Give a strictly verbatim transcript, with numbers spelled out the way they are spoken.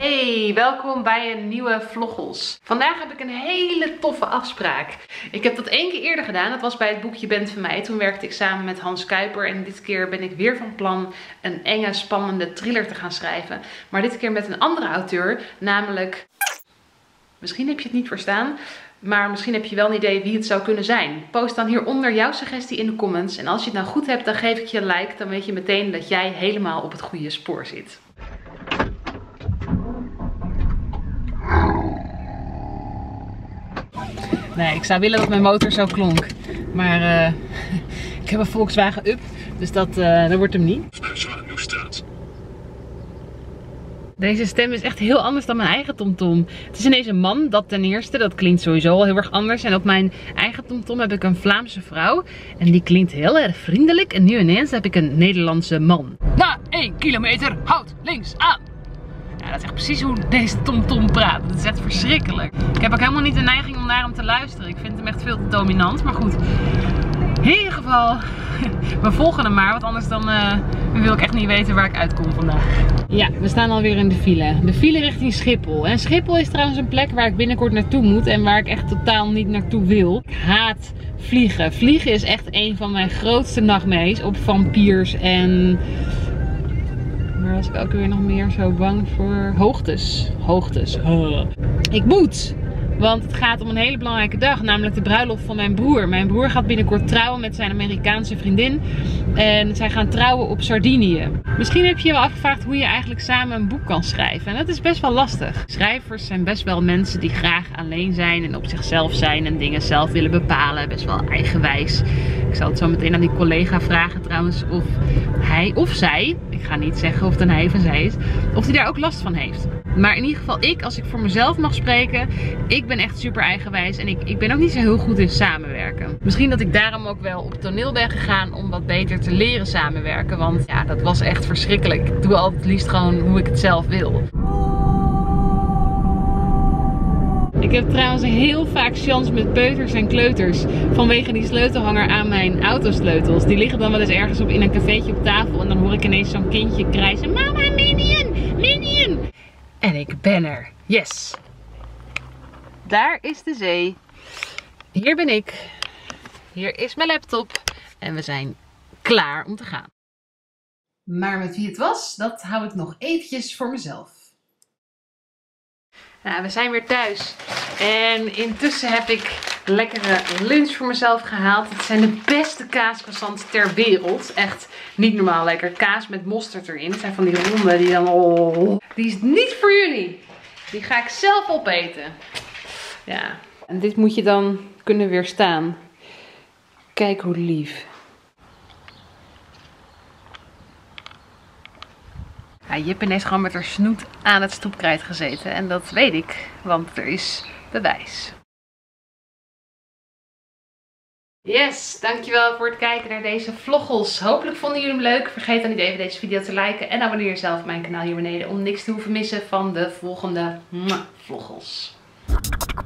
Hey, welkom bij een nieuwe vloggels. Vandaag heb ik een hele toffe afspraak. Ik heb dat één keer eerder gedaan. Dat was bij het boek Je bent van mij. Toen werkte ik samen met Hans Kuiper. En dit keer ben ik weer van plan een enge, spannende thriller te gaan schrijven. Maar dit keer met een andere auteur. Namelijk... Misschien heb je het niet verstaan. Maar misschien heb je wel een idee wie het zou kunnen zijn. Post dan hieronder jouw suggestie in de comments. En als je het nou goed hebt, dan geef ik je een like. Dan weet je meteen dat jij helemaal op het goede spoor zit. Nee, ik zou willen dat mijn motor zo klonk. Maar uh, ik heb een Volkswagen Up, dus dat, uh, dat wordt hem niet. Deze stem is echt heel anders dan mijn eigen tomtom. Het is ineens een man, dat ten eerste. Dat klinkt sowieso al heel erg anders. En op mijn eigen tomtom heb ik een Vlaamse vrouw. En die klinkt heel erg vriendelijk. En nu ineens heb ik een Nederlandse man. Na één kilometer, houd links aan. Ja, dat is echt precies hoe deze tomtom praat. Dat is echt verschrikkelijk. Ik heb ook helemaal niet de neiging om naar hem te luisteren. Ik vind hem echt veel te dominant. Maar goed, in ieder geval, we volgen hem maar. Want anders dan uh, wil ik echt niet weten waar ik uitkom vandaag. Ja, we staan alweer in de file. De file richting Schiphol. En Schiphol is trouwens een plek waar ik binnenkort naartoe moet. En waar ik echt totaal niet naartoe wil. Ik haat vliegen. Vliegen is echt een van mijn grootste nachtmerries. Op vampiers en... Waar was ik ook weer nog meer zo bang voor? Hoogtes. Hoogtes. Oh. Ik moet. Want het gaat om een hele belangrijke dag. Namelijk de bruiloft van mijn broer. Mijn broer gaat binnenkort trouwen met zijn Amerikaanse vriendin. En zij gaan trouwen op Sardinië. Misschien heb je je wel afgevraagd hoe je eigenlijk samen een boek kan schrijven. En dat is best wel lastig. Schrijvers zijn best wel mensen die graag alleen zijn. En op zichzelf zijn. En dingen zelf willen bepalen. Best wel eigenwijs. Ik zal het zo meteen aan die collega vragen trouwens. Of hij of zij. Ik ga niet zeggen of het een hij of een zij is. Of hij daar ook last van heeft. Maar in ieder geval ik, als ik voor mezelf mag spreken. Ik ben echt super eigenwijs. En ik, ik ben ook niet zo heel goed in samenwerken. Misschien dat ik daarom ook wel op toneel ben gegaan. Om wat beter te leren samenwerken. Want ja, dat was echt verschrikkelijk. Ik doe altijd het liefst gewoon hoe ik het zelf wil. Ik heb trouwens heel vaak chance met peuters en kleuters. Vanwege die sleutelhanger aan mijn autosleutels. Die liggen dan wel eens ergens op in een cafeetje op tafel. En dan hoor ik ineens zo'n kindje krijsen. Mama, Minion! Minion! En ik ben er. Yes! Daar is de zee. Hier ben ik. Hier is mijn laptop. En we zijn klaar om te gaan. Maar met wie het was, dat hou ik nog eventjes voor mezelf. Nou, we zijn weer thuis. En intussen heb ik lekkere lunch voor mezelf gehaald. Het zijn de beste kaascroissants ter wereld. Echt niet normaal lekker. Kaas met mosterd erin. Het zijn van die ronde die dan... Oh, die is niet voor jullie. Die ga ik zelf opeten. Ja. En dit moet je dan kunnen weerstaan. Kijk hoe lief. Ja, Jippen is gewoon met haar snoet aan het stoepkrijt gezeten. En dat weet ik, want er is bewijs. Yes, dankjewel voor het kijken naar deze vloggels. Hopelijk vonden jullie hem leuk. Vergeet dan niet even deze video te liken. En abonneer jezelf op mijn kanaal hier beneden om niks te hoeven missen van de volgende vloggels.